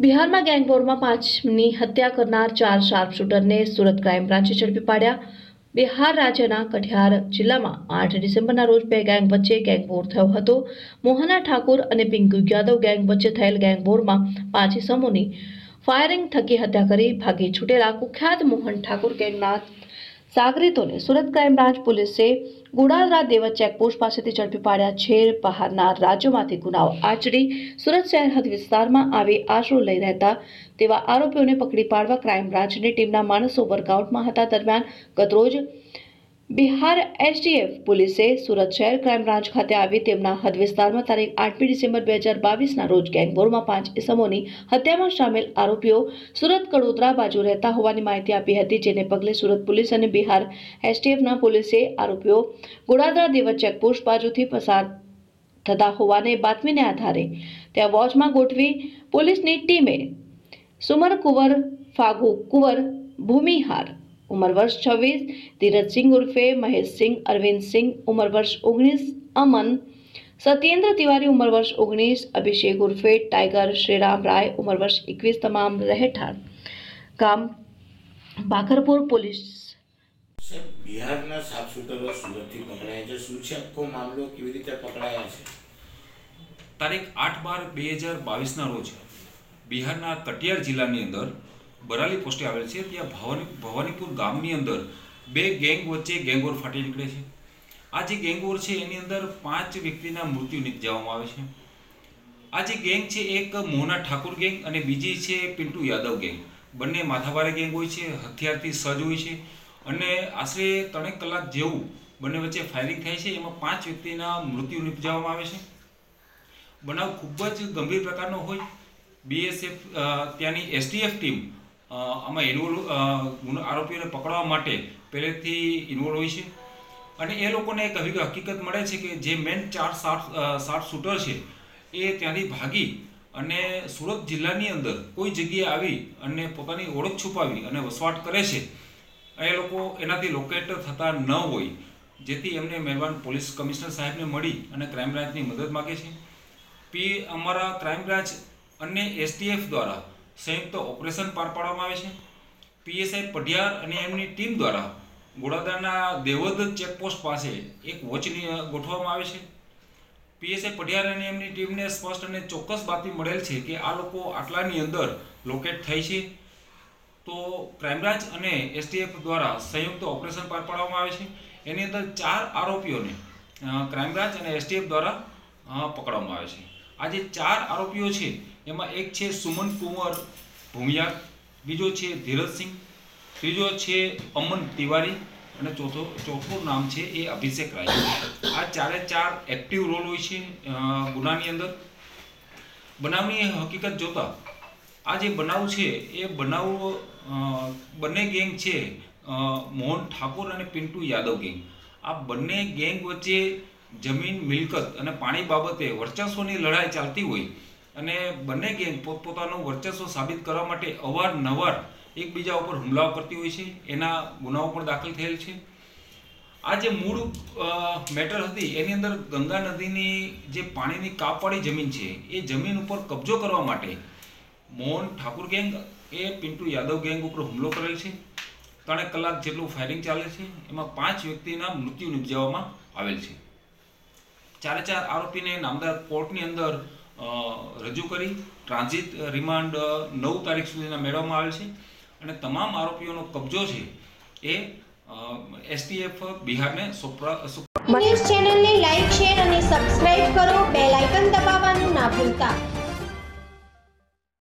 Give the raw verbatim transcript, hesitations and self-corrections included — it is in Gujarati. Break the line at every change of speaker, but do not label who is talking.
બિહારમાં ગેંગવોરમાં પાંચની હત્યા કરનાર ચાર શાર્પશૂટરને સુરત ક્રાઇમ બ્રાન્ચે ઝડપી પાડ્યા. બિહાર રાજ્યના કટિહાર જિલ્લામાં આઠ ડિસેમ્બરના રોજ બે ગેંગ વચ્ચે ગેંગવોર થયો હતો. મોહના ઠાકુર અને પિંકુ યાદવ ગેંગ વચ્ચે થયેલ ગેંગવોરમાં પાંચ ઇસમોની ફાયરિંગ થકી હત્યા કરી ભાગી છૂટેલા કુખ્યાત મોહન ઠાકુર ગેંગના સાગરીતોને સુરત ક્રાઇમ બ્રાન્ચ પોલીસે ગોડાદરા દેવત ચેકપોસ્ટ પાસેથી ઝડપી પાડ્યા છે. બહારના રાજ્યોમાંથી ગુનાઓ આચરી સુરત શહેર હદ વિસ્તારમાં આવી આશરો લઈ રહેતા તેવા આરોપીઓને પકડી પાડવા ક્રાઇમ બ્રાન્ચની ટીમના માણસો વર્કઆઉટમાં હતા. દરમિયાન ગતરોજ બિહાર એસટીએફ પોલીસે સુરત શહેર ક્રાઇમ બ્રાન્ચ ખાતે આવી તેમના હદ વિસ્તારમાં તારીખ આઠમી ડિસેમ્બર બે હજાર બાવીસના રોજ ગેંગવોરમાં પાંચ ઇસમોની હત્યામાં સામેલ આરોપીઓ સુરત કડોદરા બાજુ રહેતા હોવાની માહિતી આપી હતી. જેને પગલે સુરત પોલીસ અને બિહાર એસટીએફના પોલીસે આરોપીઓ ગોડાદરા દેવત ચેકપોસ્ટ બાજુથી પસાર થતા હોવાને બાતમીને આધારે ત્યાં વોચમાં ગોઠવી પોલીસની ટીમે સુમર કુંવર, ફાગુ કુંવર, ભૂમિહાર ઉંમર વર્ષ છવ્વીસ, ધીરજસિંહ ઉર્ફે મહેશસિંહ, અરવિંદસિંહ ઉંમર વર્ષ ઓગણીસ, અમન સત્યેન્દ્ર તિવારી ઉંમર વર્ષ ઓગણીસ, અભિષેક ઉર્ફે ટાઈગર, શ્રીરામ રાય ઉંમર વર્ષ એકવીસ તમામ રહેઠાણ ગામ બાખરપુર પોલીસ.
બિહારના શાર્પશૂટરો સુરતથી પકડાયા છે. શું છે આખો મામલો, કેવી રીતે પકડાયા છે?
તારીખ આઠ બાર બે હજાર બાવીસના રોજ બિહારના કટિહાર જિલ્લાની અંદર બરાલી પોસ્ટે આવેલ છે. ત્યાં ભવાની ભવાનીપુર ગામની અંદર બે ગેંગ વચ્ચે ગેંગવોર ફાટી નીકળે છે. આ જે ગેંગવોર છે એની અંદર પાંચ વ્યક્તિના મૃત્યુ નિપજાવવામાં આવે છે. આ જે ગેંગ છે એક મોહના ઠાકુર ગેંગ અને બીજી છે પિન્ટુ યાદવ ગેંગ. બંને માથાભારે ગેંગ હોય છે, હથિયારથી સજ્જ હોય છે અને આશરે ત્રણેક કલાક જેવું બંને વચ્ચે ફાયરિંગ થાય છે. એમાં પાંચ વ્યક્તિના મૃત્યુ નિપજાવવામાં આવે છે. બનાવ ખૂબ જ ગંભીર પ્રકારનો હોય. બીએસએફ ત્યાંની એસટીએફ ટીમ આમાં ઇન્વોલ્વ આરોપીઓને પકડવા માટે પહેલેથી ઇન્વોલ્વ હોય છે અને એ લોકોને એક હકીકત મળે છે કે જે મેન ચાર શાર્પ શાર્પ શૂટર છે એ ત્યાંથી ભાગી અને સુરત જિલ્લાની અંદર કોઈ જગ્યાએ આવી અને પોતાની ઓળખ છુપાવી અને વસવાટ કરે છે. એ લોકો એનાથી લોકેટ થતા ન હોય, જેથી એમને મહેરબાન પોલીસ કમિશનર સાહેબને મળી અને ક્રાઇમ બ્રાન્ચની મદદ માગે છે. પી અમારા ક્રાઇમ બ્રાન્ચ અને એસટીએફ દ્વારા સંયુક્ત ઓપરેશન પાર પાડવામાં આવે છે. પીએસઆઈ પઢિયાર અને એમની ટીમ દ્વારા ગોડાદરાના દેવદ ચેકપોસ્ટ પાસે એક વોચની ગોઠવવામાં આવે છે. પીએસઆઈ પઢિયાર અને એમની ટીમને સ્પષ્ટ અને ચોક્કસ બાતમી મળેલ છે કે આ લોકો આટલાની અંદર લોકેટ થઈ છે. તો ક્રાઇમ બ્રાન્ચ અને એસટીએફ દ્વારા સંયુક્ત ઓપરેશન પાર પાડવામાં આવે છે. એની અંદર ચાર આરોપીઓને ક્રાઇમ બ્રાન્ચ અને એસટીએફ દ્વારા પકડવામાં આવે છે. આ જે ચાર આરોપીઓ છે એમાં એક છે સુમન કુંવર ભૂમિયાર, બીજો છે ધીરજસિંહ, ત્રીજો છે અમન તિવારી અને ચોથો ચોથું નામ છે એ અભિષેક રાય. આ ચારે ચાર એક્ટિવ રોલ હોય છે ગુનાની અંદર. બનાવની હકીકત જોતા આ જે બનાવ છે એ બનાવ બંને ગેંગ છે મોહન ઠાકુર અને પિન્ટુ યાદવ ગેંગ. આ બંને ગેંગ વચ્ચે જમીન, મિલકત અને પાણી બાબતે વર્ચસ્વની લડાઈ ચાલતી હોય અને બંને ગેંગ પોતપોતાનું વર્ચસ્વ સાબિત કરવા માટે અવારનવાર એકબીજા ઉપર હુમલાઓ કરતી હોય છે. એના ગુનાઓ પણ દાખલ થયેલ છે. આ જે મૂળ મેટર હતી એની અંદર ગંગા નદીની જે પાણીની કાપવાળી જમીન છે એ જમીન ઉપર કબજો કરવા માટે મોહન ઠાકુર ગેંગ એ પિન્ટુ યાદવ ગેંગ ઉપર હુમલો કરેલ છે. ત્રણેક કલાક જેટલું ફાયરિંગ ચાલે છે. એમાં પાંચ વ્યક્તિના મૃત્યુ નિપજાવવામાં આવેલ છે. ચારે ચાર આરોપીને નામદાર કોર્ટની અંદર રજૂ કરી ટ્રાન્ઝિટ રિમાન્ડ નવ તારીખ સુધીના મેળવવામાં આવેલ છે અને તમામ આરોપીઓનો કબજો છે એ એસટીએફ બિહારને સોંપવા.
ન્યૂઝ ચેનલને લાઈક, શેર અને સબસ્ક્રાઇબ કરો. બેલ આઇકન દબાવવાનું ના ભૂલતા.